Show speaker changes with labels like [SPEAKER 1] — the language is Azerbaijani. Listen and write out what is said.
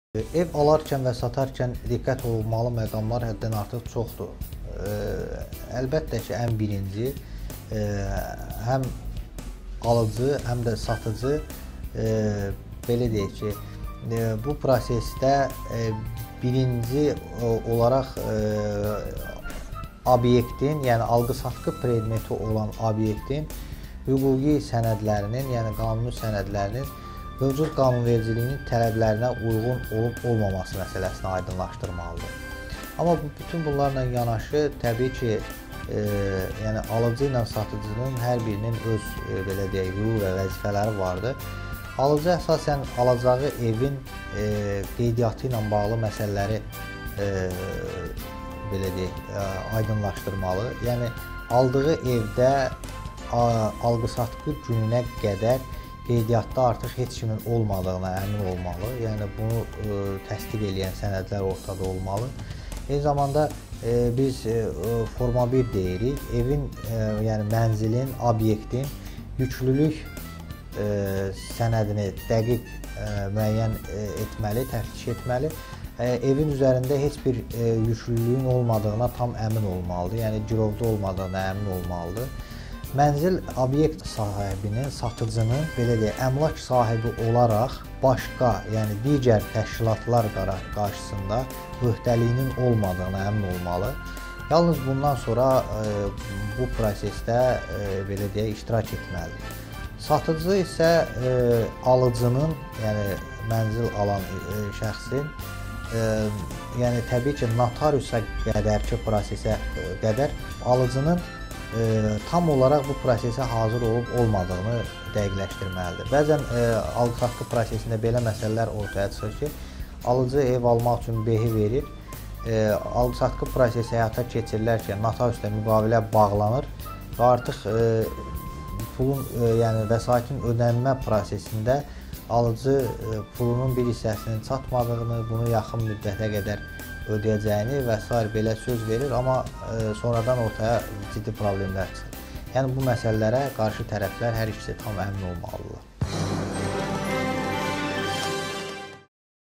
[SPEAKER 1] Ev alarkən və satarkən diqqət olunmalı məqamlar həddən artıq çoxdur. Əlbəttə ki, ən birinci həm alıcı, həm də satıcı belə deyək ki, bu prosesdə birinci olaraq obyektin, yəni alqı-satqı predmeti olan obyektin hüquqi sənədlərinin, yəni qanuni sənədlərinin mövcud qanunvericiliyin tələblərinə uyğun olub-olmaması məsələsini aydınlaşdırmalıdır. Amma bütün bunlarla yanaşı, təbii ki, yəni alıcı ilə satıcının hər birinin öz belə deyək, hüquq və vəzifələri vardır. Alıcı əsasən alacağı evin qeydiyyatı ilə bağlı məsələləri belə deyək, aydınlaşdırmalı. Yəni aldığı evdə alqı-satqı gününə qədər qeydiyyatda artıq heç kimin olmadığına əmin olmalı. Yəni bunu təsdiq edən sənədlər ortada olmalı. Eyni zamanda biz forma 1 deyirik. Evin, yəni mənzilin, obyektin yüklülük sənədini dəqiq müəyyən etməli, təftiş etməli. Evin üzərində heç bir yüklülüyün olmadığına tam əmin olmalıdır. Yəni girovda olmadığına əmin olmalıdır. Mənzil obyekt sahibinin, satıcının belə deyək, əmlak sahibi olaraq başqa, yəni digər təşkilatlar qarşısında öhdəliyinin olmadığına əmin olmalı. Yalnız bundan sonra bu prosesdə belə deyək, iştirak etməlidir. Satıcı isə alıcının, yəni mənzil alan şəxsin, yəni təbii ki, notariusa qədərki prosesə qədər alıcının tam olaraq bu prosesə hazır olub-olmadığını dəqiqləşdirməlidir. Bəzən alqı-satqı prosesində belə məsələlər ortaya çıxır ki, alıcı ev almaq üçün behi verir, alqı-satqı prosesi həyata keçirilərkən notariusla müqavilə bağlanır və artıq pulun, yəni vəsaitin ödənmə prosesində alıcı pulunun bir hissəsinin çatmadığını, bunu yaxın müddətə qədər ödəyəcəyini və s. belə söz verir, amma sonradan ortaya ciddi problemlər çıxır. Yəni bu məsələlərə qarşı tərəflər hər ikisi tam əmin olmalıdırlar.